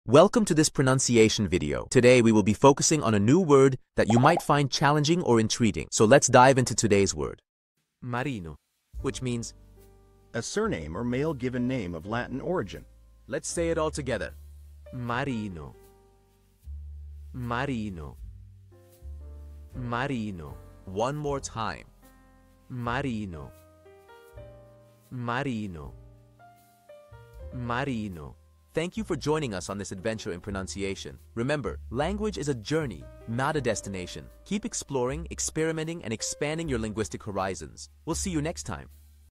Welcome to this pronunciation video. Today we will be focusing on a new word that you might find challenging or intriguing. So let's dive into today's word. Marino, which means a surname or male given name of Latin origin. Let's say it all together. Marino. Marino. Marino. One more time. Marino. Marino. Marino. Thank you for joining us on this adventure in pronunciation. Remember, language is a journey, not a destination. Keep exploring, experimenting, and expanding your linguistic horizons. We'll see you next time.